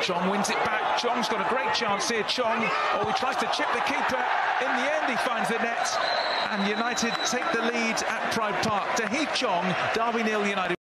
Chong wins it back. Chong's got a great chance here. Chong, oh, he tries to chip the keeper. In the end, he finds the net. And United take the lead at Pride Park. Tahith Chong, Derby 0 United.